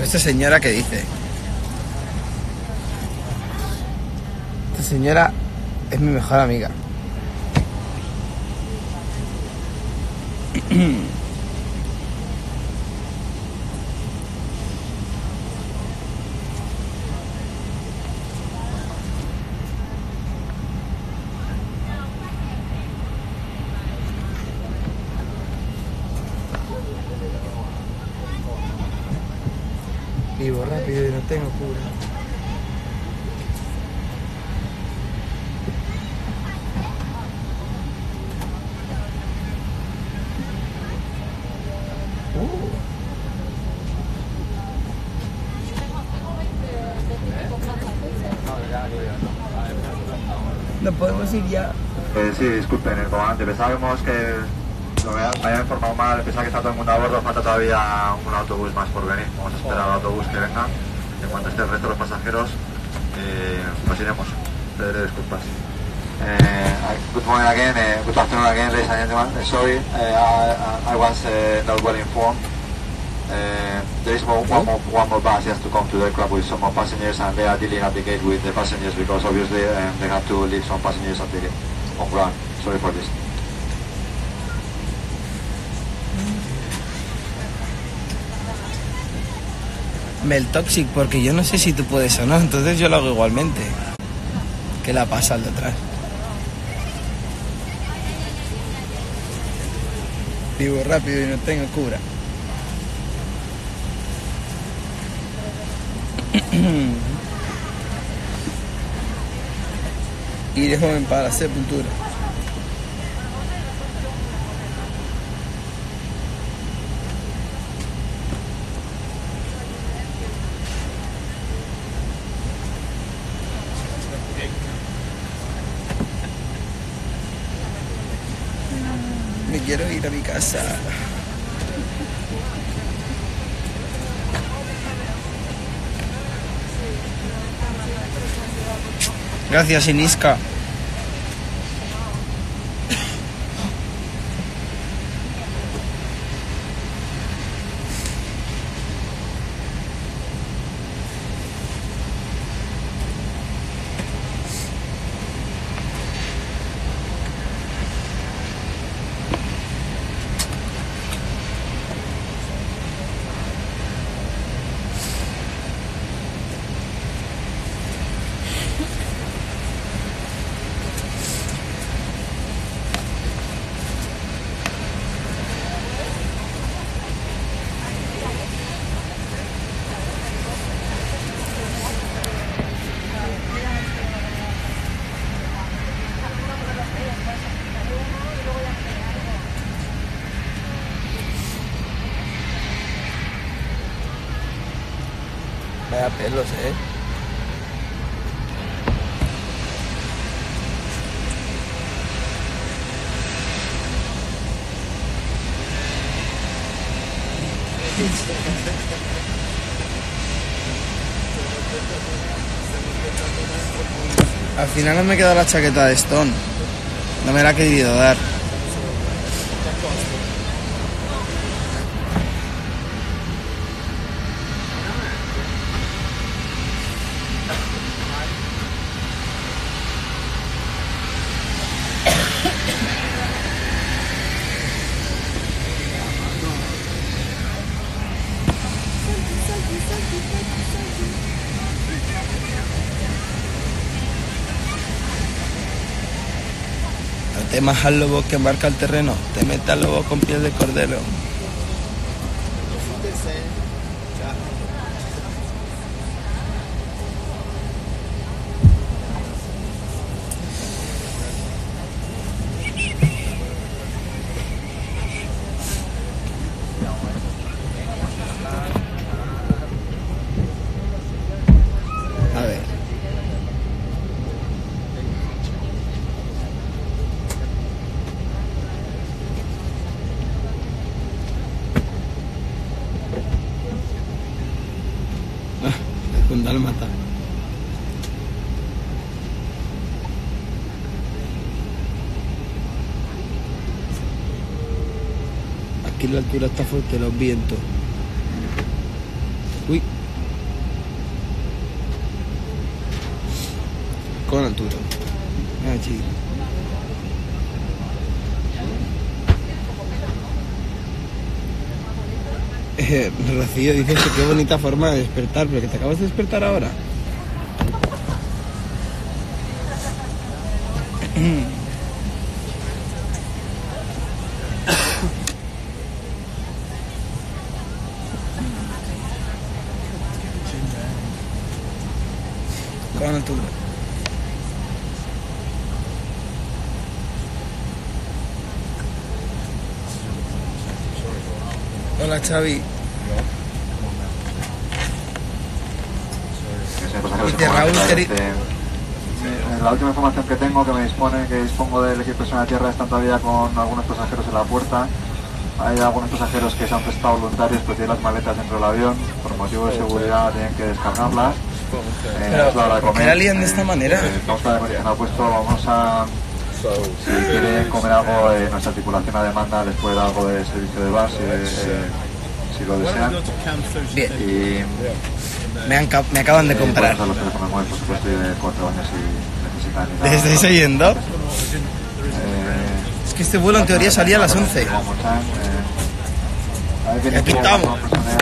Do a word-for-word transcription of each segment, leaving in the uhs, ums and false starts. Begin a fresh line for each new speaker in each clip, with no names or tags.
¿Esta señora qué dice? Esta señora es mi mejor amiga. Vivo rápido y no tengo cura. No podemos ir ya.
Eh, sí, disculpen, el comandante, pensábamos que lo me había informado mal, pensaba que está todo el mundo a bordo, falta todavía un autobús más por venir. Vamos a esperar al autobús que venga. En cuanto esté el resto de los pasajeros, eh, nos iremos. Pediré disculpas. Uh, good morning again, uh, good afternoon again, ladies and gentlemen. Uh, sorry, uh, I, I was uh, not well informed. Uh, there is more, one, more, one more bus just to come to the aircraft with some more passengers, and they are dealing at the gate with the passengers because obviously um, they have to leave some passengers at the on ground. Sorry for this.
Mel Toxic, porque yo no sé si tú puedes o no, entonces yo lo hago igualmente. ¿Qué la pasa al detrás? Vivo rápido y no tengo cura. Iré joven para la sepultura. Me quiero ir a mi casa. Gracias, Iniska. Vaya pelos, eh. Al final no me quedó la chaqueta de Stone. No me la he querido dar. No temas al lobo que embarca el terreno, te meta al lobo con piel de cordero. A ver. Un dálmata. Aquí la altura está fuerte, los vientos. Uy. Con altura. Allí. Eh, Rocío, dices que qué bonita forma de despertar, pero que te acabas de despertar ahora. Con altura. Hola, Xavi. Dice Raúl, queri-
Eh, La última información que tengo, que me dispone, que dispongo del equipo de Zona de Tierra, están todavía con algunos pasajeros en la puerta. Hay algunos pasajeros que se han prestado voluntarios, pero tienen las maletas dentro del avión. Por motivo de seguridad tienen que descargarlas. Eh,
Pero,
es la hora de
¿por qué
comer.
la lían de esta
Eh,
manera?
eh, Vamos a acondicionado puesto, vamos a... Si quieren comer algo, eh, nuestra tripulación a demanda les puede dar algo de servicio de bar, si, eh, si lo desean.
Bien,
Y
me, han ca- me acaban de
eh,
comprar.
pueden usar los teléfonos móviles, por supuesto, y de cuatro años si necesitan. y
¿Les
nada.
estáis oyendo?
Eh,
Es que este vuelo en teoría salía a las once. Aquí estamos.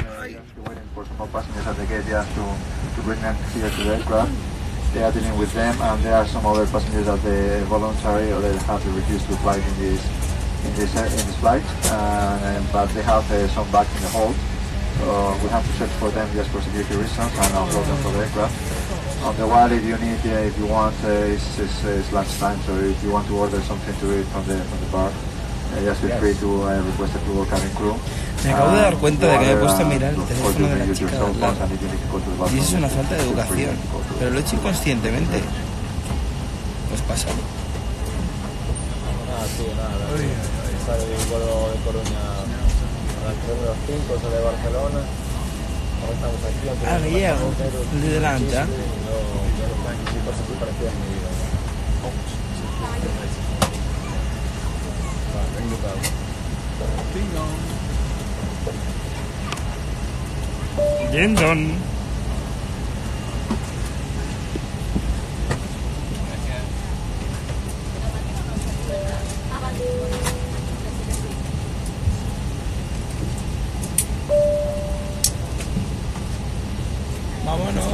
They are dealing with them, and there are some other passengers that they voluntary or they have to refuse to fly in this in this uh, in this flight, uh, but they have uh, some back in the hold. So we have to search for them just for security reasons and upload them for the aircraft. On the while, if you need, uh, if you want, uh, it's, it's, it's lunchtime, so if you want to order something to eat from the from the bar, uh, just feel free to uh, request a tour cabin crew.
Me acabo de dar cuenta de que me he puesto a
Uh,
mirar el
of course,
teléfono
you
de
can
la
use your
chica de
cell
al
phones,
lado.
and if you need to go to the
Y
bathroom,
eso es una falta de
feel free
educación.
to go to-
Pero lo he hecho inconscientemente. Pues pasa.
Nada, sí, nada. Sale de un vuelo de Coruña a las tres menos cinco, sale de Barcelona. Ahora estamos aquí. aunque
Ah,
no
me
nos
llego.
pasamos enteros,
El de delante, ¿ah?
sí, no, no, sí, cosas así parecidas en mi vida. Vale, tengo que
Jendon. Vámonos.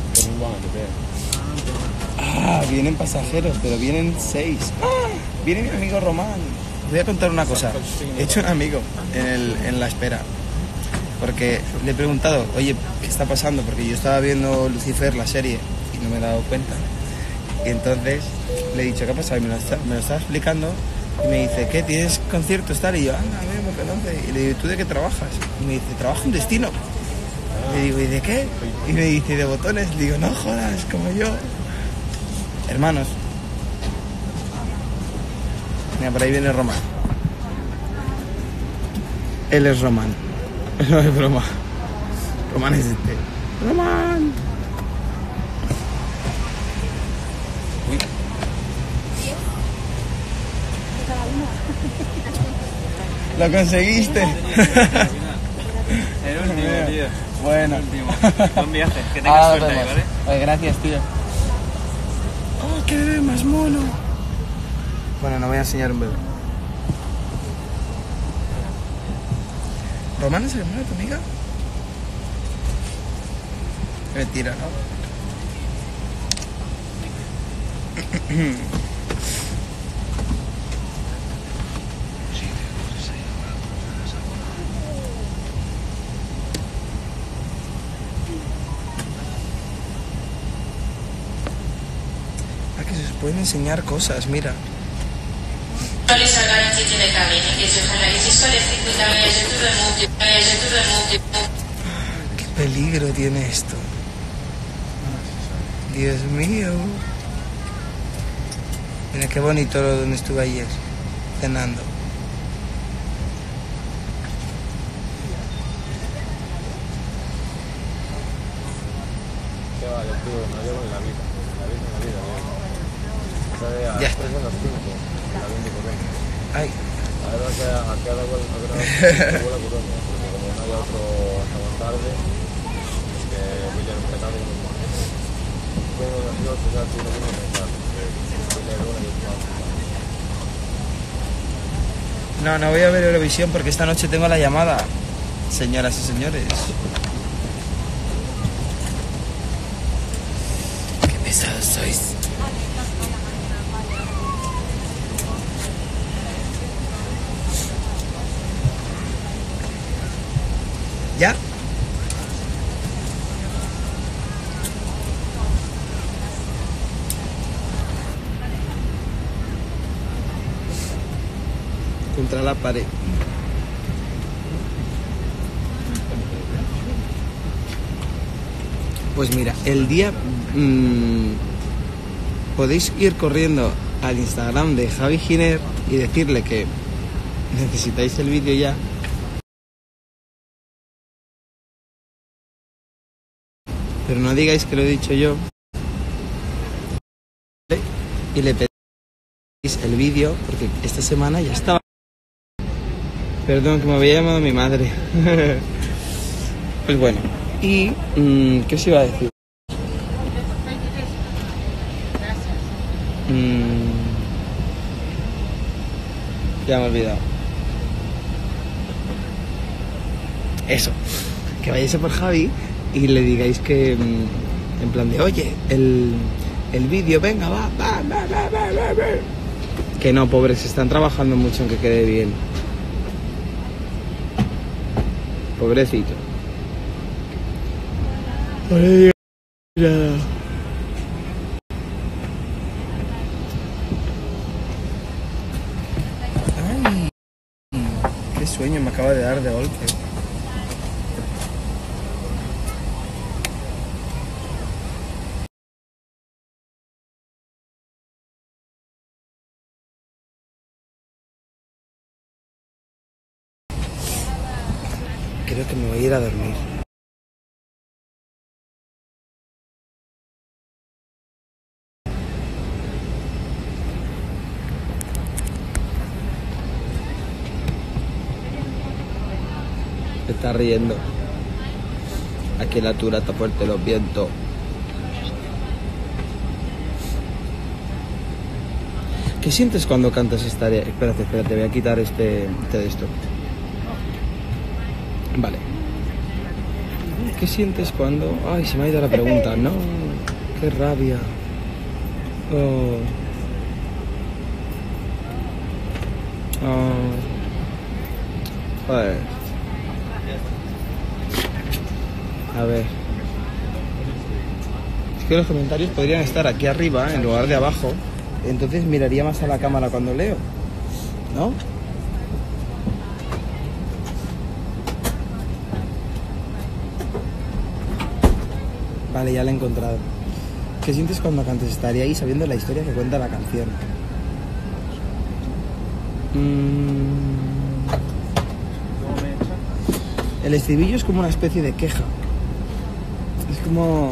Ah, vienen pasajeros, pero vienen seis. ¡Ah! Viene mi amigo Román. Voy a contar una cosa. He hecho un amigo en, el, en la espera. Porque le he preguntado, oye, ¿qué está pasando? Porque yo estaba viendo Lucifer, la serie, y no me he dado cuenta. Y entonces le he dicho, ¿qué ha pasado? Y me lo, está, me lo estaba explicando. Y me dice, ¿qué? ¿Tienes conciertos tal? Y yo, anda, a ver, me conoce. Y le digo, ¿tú de qué trabajas? Y me dice, trabajo en Destino. Le digo, ¿y de qué? Y me dice, de botones. Le digo, no jodas, como yo. Hermanos. Mira, por ahí viene Román. Él es Román. No es broma. Román es este. Román. Uy. Lo conseguiste.
El último, tío.
Bueno.
El último. Buen viaje, que tengas
Ah,
suerte,
vemos.
¿vale?
Oye, gracias, tío. Oh, qué bebé más mono. Bueno, no voy a enseñar un bebé. ¿Román es el hermano de tu amiga? Mentira, ¿no? Ah, que se pueden enseñar cosas, mira. Qué peligro tiene esto. Dios mío. Mira qué bonito lo donde estuve ayer, cenando.
¿Qué vale, tío? No llevo en la vida. La vida en la vida, llevo. Sale a
Ya
las
está.
tres menos cinco, el avión de Coruña.
Ay,
La verdad que aquí ahora vuelo a Coruña, porque como no haya otro hasta más tarde, que William empezó muy mal. Bueno, yo ya tiene que empezar.
No, no voy a ver Eurovisión porque esta noche tengo la llamada, señoras y señores. Qué pesados sois. ¿Ya? Contra la pared. Pues mira, el día mmm, podéis ir corriendo al Instagram de Javi Giner y decirle que necesitáis el vídeo ya. Pero no digáis que lo he dicho yo. Y le pedís el vídeo porque esta semana ya estaba. Perdón, que me había llamado mi madre. Pues bueno. Y mmm, ¿qué os iba a decir? Mm, ya me he olvidado. Eso. Que vayáis a por Javi y le digáis que, en plan de, oye, el, el vídeo, venga, va, va, va, va, va, va, va. Que no, pobres, están trabajando mucho en que quede bien. Pobrecito. No le digas nada. Ay, qué sueño me acaba de dar de golpe. Creo que me voy a ir a dormir. Se está riendo. Aquí la altura está fuerte los vientos. ¿Qué sientes cuando cantas esta área? Espérate, espérate, voy a quitar este, este de esto. Vale. ¿Qué sientes cuando...? Ay, se me ha ido la pregunta. No, qué rabia. Oh. Oh. Joder. A ver. Es que los comentarios podrían estar aquí arriba en lugar de abajo. Entonces miraría más a la cámara cuando leo, ¿no? Vale, ya la he encontrado. ¿Qué sientes cuando cantes? Estaría ahí sabiendo la historia que cuenta la canción. Mm. El estribillo es como una especie de queja. Es como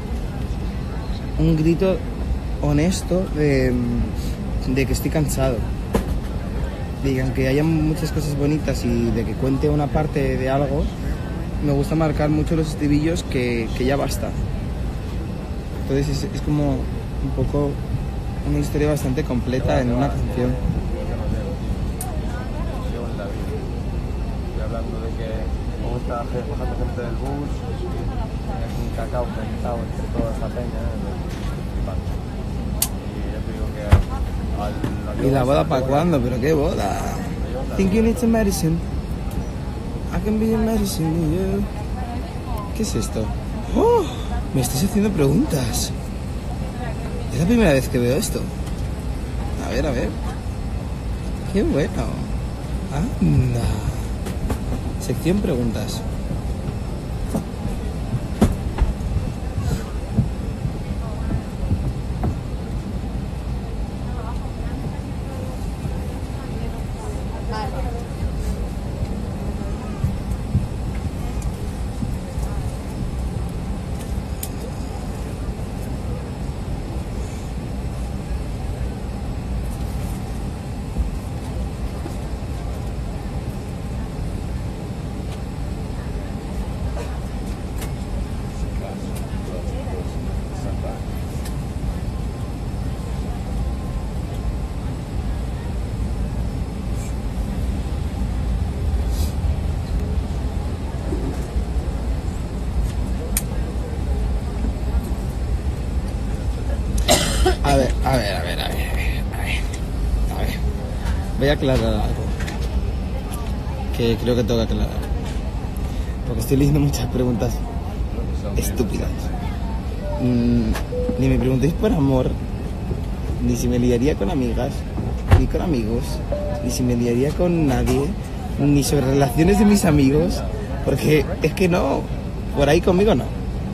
un grito honesto de, de que estoy cansado. De que aunque haya muchas cosas bonitas y de que cuente una parte de algo, me gusta marcar mucho los estribillos que, que ya basta. Entonces es, es como un poco una historia bastante completa en una canción.
Estoy hablando de que como está bajando gente del bus, es un cacao sentado entre toda esa peña. Y yo te digo que al...
¿Y la boda para cuándo? ¿Pero qué boda? Think you need some medicine. I can be your medicine, yeah. ¿Qué es esto? ¡Oh! Me estás haciendo preguntas. Es la primera vez que veo esto. A ver, a ver. Qué bueno. Anda. Sección preguntas. voy a aclarar algo que creo que tengo que aclarar, porque estoy leyendo muchas preguntas estúpidas. Mm, ni me preguntéis por amor, ni si me liaría con amigas, ni con amigos, ni si me liaría con nadie, ni sobre relaciones de mis amigos, porque es que no, por ahí conmigo no.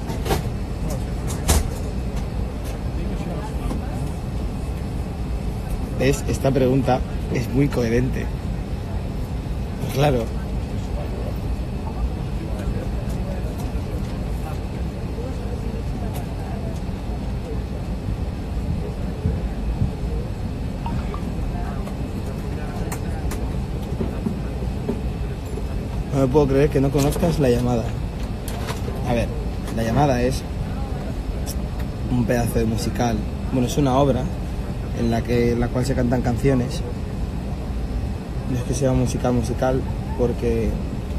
¿Ves? Esta pregunta es muy coherente. Claro. No me puedo creer que no conozcas La Llamada. A ver, La Llamada es un pedazo de musical. Bueno, es una obra en la que en la cual se cantan canciones. No es que sea musical musical porque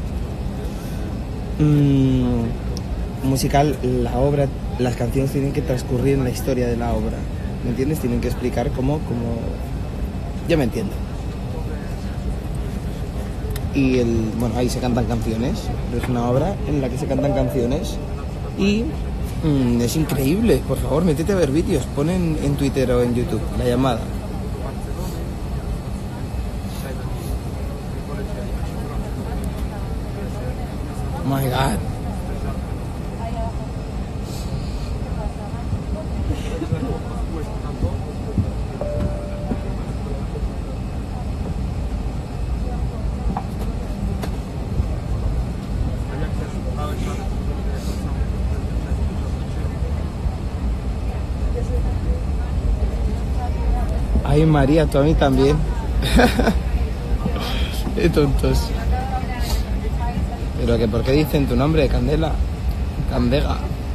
mmm, musical, la obra, las canciones tienen que transcurrir en la historia de la obra, ¿me entiendes? Tienen que explicar cómo, cómo... yo me entiendo. Y el, bueno, ahí se cantan canciones, es una obra en la que se cantan canciones y Mm, es increíble, por favor, métete a ver vídeos, ponen en Twitter o en YouTube La Llamada. Oh my God. Ay, María, tú a mí también. Qué tontos. Pero que ¿por qué dicen tu nombre, Candela? Candega.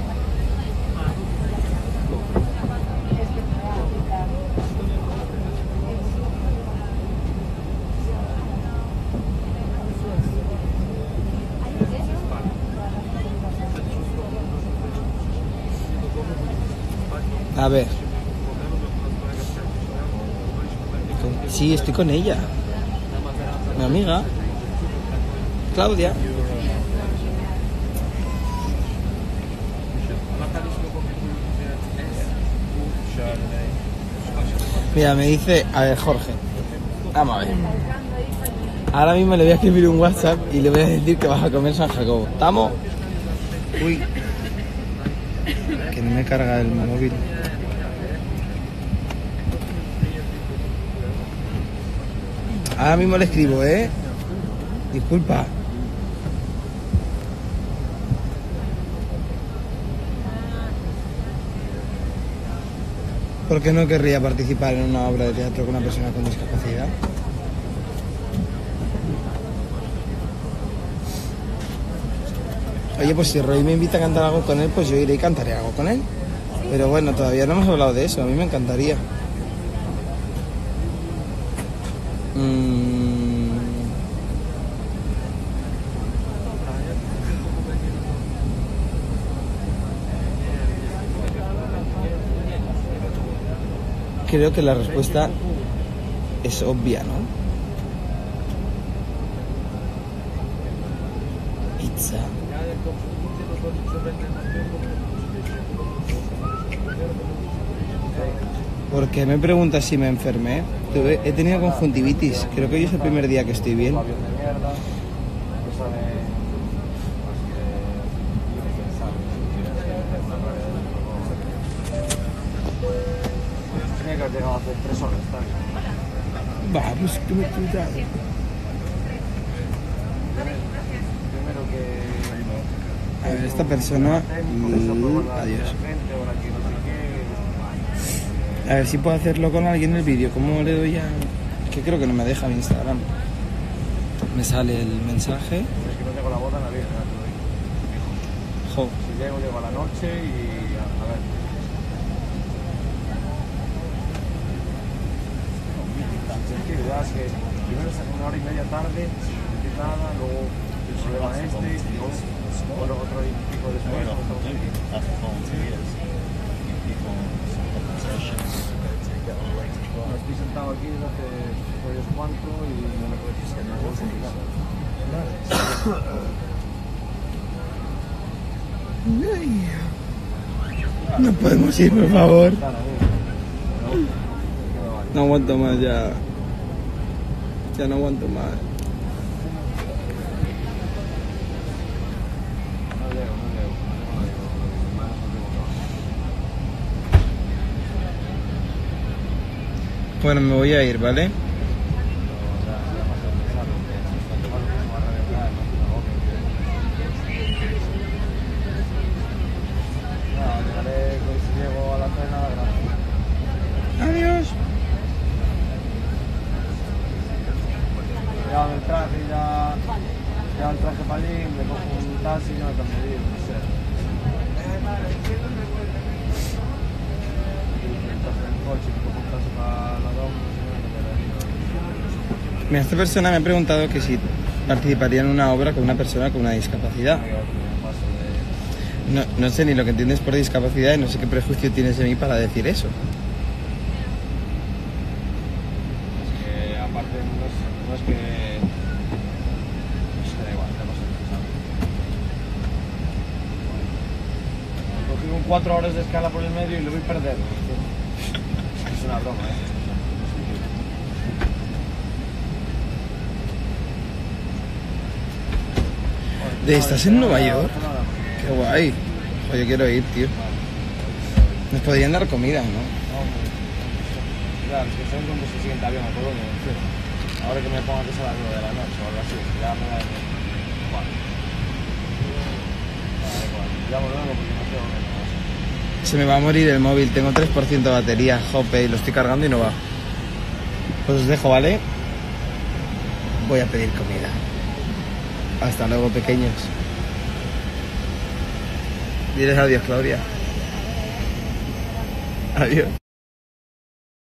A ver. Sí, estoy con ella. Mi amiga Claudia. Mira, me dice, a ver, Jorge, vamos a ver. Ahora mismo le voy a escribir un WhatsApp y le voy a decir que vas a comer San Jacobo. ¿Estamos? Uy, que no me carga el móvil. Ahora mismo le escribo, ¿eh? Disculpa. ¿Por qué no querría participar en una obra de teatro con una persona con discapacidad? Oye, pues si Roy me invita a cantar algo con él, pues yo iré y cantaré algo con él. Pero bueno, todavía no hemos hablado de eso, a mí me encantaría. Mm. Creo que la respuesta es obvia, ¿no? Pizza. ¿Por qué me preguntas si me enfermé? Tuve, he tenido conjuntivitis. Creo que hoy es el primer día que estoy bien.
Tenía que haber llegado hace tres horas.
Va, pues que me cuidado.
Primero que...
A ver, esta persona... Mm, adiós. A ver si puedo hacerlo con alguien en el vídeo. ¿Cómo le doy a...? Que creo que no me deja mi Instagram. Me sale el mensaje.
Es que no tengo la boda en la vida.
Jo.
Si llego, llego a la noche y... A, a ver... Es que ya es que primero saco una hora y media tarde, sin decir nada, luego el problema este, y luego otro, otro y pico después. Estoy sentado aquí desde hace rollos cuanto y no me puedo decir que no es complicado.
No podemos ir, por favor. No aguanto más ya. Ya no aguanto más.
No leo, no leo. No leo.
Bueno, me voy a ir, ¿vale? Adiós.
Ya el traje, ya, ya el traje para allí, me cojo un taxi y no me cambio de ir, no sé. El traje del coche, me cojo un taxi para la doma, no sé, no me
Mira, esta persona me ha preguntado que si participaría en una obra con una persona con una discapacidad. No, no sé ni lo que entiendes por discapacidad y no sé qué prejuicio tienes de mí para decir eso.
Que aparte no es, no es que... No sé, da igual, no pasa nada. Cogí un cuatro horas de escala por el medio y lo voy a perder. Es una broma, ¿eh?
¿De estás en Nueva York? Qué guay. Oye, yo quiero ir, tío. Nos podrían dar comida, ¿no?
Claro, es que saben cuándo se siguiente avión a Colonia, ¿no? Ahora que me pongan que es a las nueve de la noche o algo así, ya me da igual. Vale, igual. Llamo luego porque no sé dónde me vas.
Se me va a morir el móvil, tengo tres por ciento de batería, jope, y lo estoy cargando y no va. Pues os dejo, ¿vale? Voy a pedir comida. Hasta luego, pequeños. Diles adiós, Claudia. Adiós.